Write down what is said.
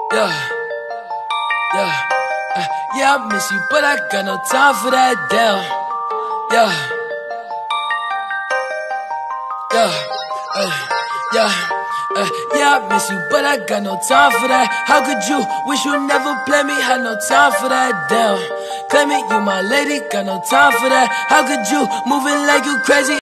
Yeah, yeah, yeah, I miss you, but I got no time for that, damn. Yeah, yeah, yeah, yeah, I miss you, but I got no time for that. How could you wish you never played me? Had no time for that, damn. Claim it, you my lady, got no time for that. How could you moving like you crazy?